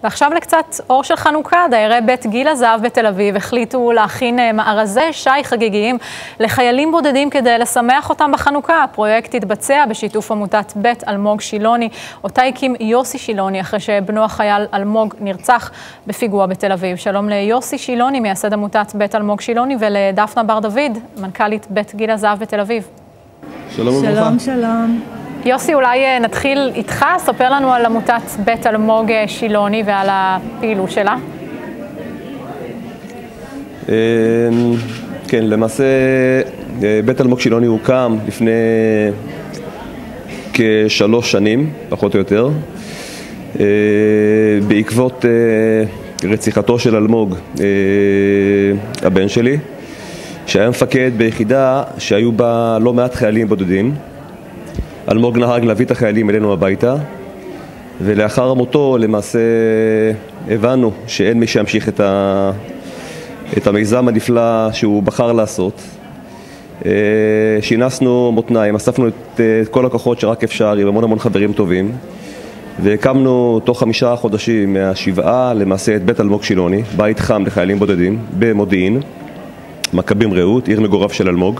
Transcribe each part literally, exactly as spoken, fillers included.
ועכשיו לקצת אור של חנוכה, דיירי בית גיל הזהב בתל אביב החליטו להכין מארזי שי חגיגיים לחיילים בודדים כדי לשמח אותם בחנוכה. הפרויקט התבצע בשיתוף עמותת בית אלמוג שילוני, אותה הקים יוסי שילוני אחרי שבנו החייל אלמוג נרצח בפיגוע בתל אביב. שלום ליוסי שילוני, מייסד עמותת בית אלמוג שילוני, ולדפנה בר דוד, מנכ"לית בית גיל הזהב בתל אביב. שלום וברכה. שלום, שלום. יוסי, אולי נתחיל איתך, ספר לנו על עמותת בית אלמוג שילוני ועל הפעילות שלה. כן, למעשה בית אלמוג שילוני הוקם לפני כשלוש שנים, פחות או יותר, בעקבות רציחתו של אלמוג, הבן שלי, שהיה מפקד ביחידה שהיו בה לא מעט חיילים בודדים. אלמוג נהג להביא את החיילים אלינו הביתה, ולאחר מותו למעשה הבנו שאין מי שימשיך את, ה... את המיזם הנפלא שהוא בחר לעשות. שינסנו מותניים, אספנו את, את כל הכוחות שרק אפשר עם המון המון חברים טובים, והקמנו תוך חמישה חודשים מהשבעה למעשה את בית אלמוג שילוני, בית חם לחיילים בודדים במודיעין, מכבים רעות, עיר מגוריו של אלמוג.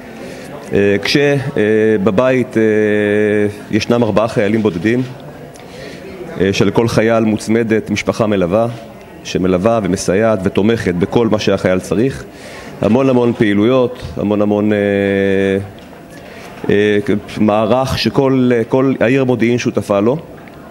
כשבבית ישנם ארבעה חיילים בודדים, שלכל חייל מוצמדת משפחה מלווה, שמלווה ומסייעת ותומכת בכל מה שהחייל צריך. המון המון פעילויות, המון המון מערך שכל כל העיר מודיעין שותפה לו.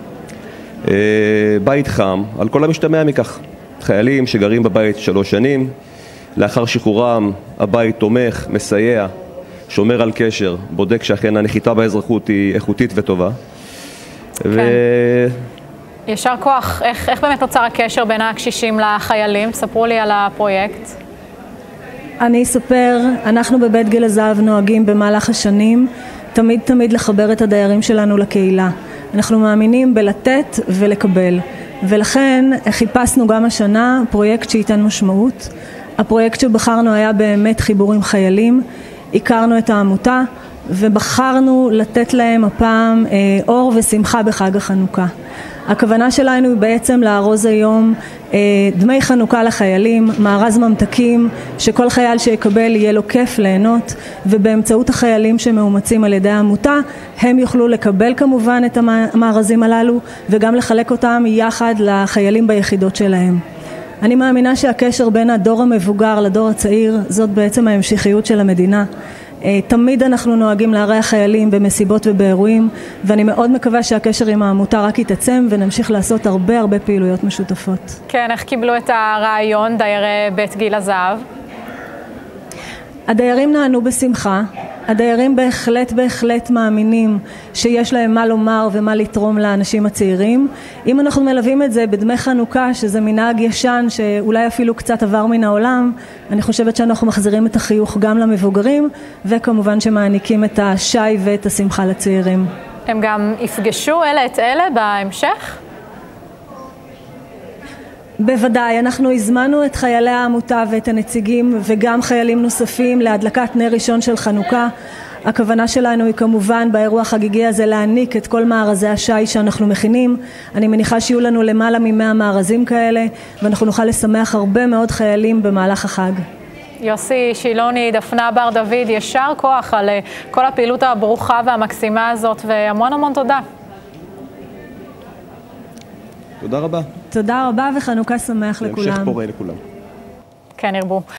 בית חם, על כל המשתמע מכך. חיילים שגרים בבית שלוש שנים, לאחר שחרורם הבית תומך, מסייע, שומר על קשר, בודק שאכן הנחיתה באזרחות היא איכותית וטובה. כן. ו... ישר כוח, איך, איך באמת נוצר הקשר בין הקשישים לחיילים? ספרו לי על הפרויקט. אני אספר, אנחנו בבית גיל הזהב נוהגים במהלך השנים, תמיד תמיד לחבר את הדיירים שלנו לקהילה. אנחנו מאמינים בלתת ולקבל, ולכן חיפשנו גם השנה פרויקט שייתן משמעות. הפרויקט שבחרנו היה באמת חיבור עם חיילים, הכרנו את העמותה ובחרנו לתת להם הפעם אה, אור ושמחה בחג החנוכה. הכוונה שלנו היא בעצם לארוז היום אה, דמי חנוכה לחיילים, מארז ממתקים שכל חייל שיקבל יהיה לו כיף ליהנות, ובאמצעות החיילים שמאומצים על ידי העמותה הם יוכלו לקבל כמובן את המארזים הללו וגם לחלק אותם יחד לחיילים ביחידות שלהם. אני מאמינה שהקשר בין הדור המבוגר לדור הצעיר זאת בעצם ההמשכיות של המדינה. תמיד אנחנו נוהגים לארח חיילים במסיבות ובאירועים, ואני מאוד מקווה שהקשר עם העמותה רק יתעצם ונמשיך לעשות הרבה הרבה פעילויות משותפות. כן, איך קיבלו את הרעיון דיירי בית גיל הזהב? הדיירים נענו בשמחה. הדיירים בהחלט בהחלט מאמינים שיש להם מה לומר ומה לתרום לאנשים הצעירים. אם אנחנו מלווים את זה בדמי חנוכה, שזה מנהג ישן שאולי אפילו קצת עבר מן העולם, אני חושבת שאנחנו מחזירים את החיוך גם למבוגרים, וכמובן שמעניקים את השי ואת השמחה לצעירים. הם גם יפגשו אלה את אלה בהמשך? בוודאי, אנחנו הזמנו את חיילי העמותה ואת הנציגים וגם חיילים נוספים להדלקת נר ראשון של חנוכה. הכוונה שלנו היא כמובן באירוע החגיגי הזה להעניק את כל מארזי השי שאנחנו מכינים. אני מניחה שיהיו לנו למעלה ממאה מארזים כאלה, ואנחנו נוכל לשמח הרבה מאוד חיילים במהלך החג. יוסי שילוני, דפנה בר דוד, ישר כוח על כל הפעילות הברוכה והמקסימה הזאת, והמון המון תודה. תודה רבה. תודה רבה וחנוכה שמח לכולם. המשך פורה לכולם. כן, ירבו.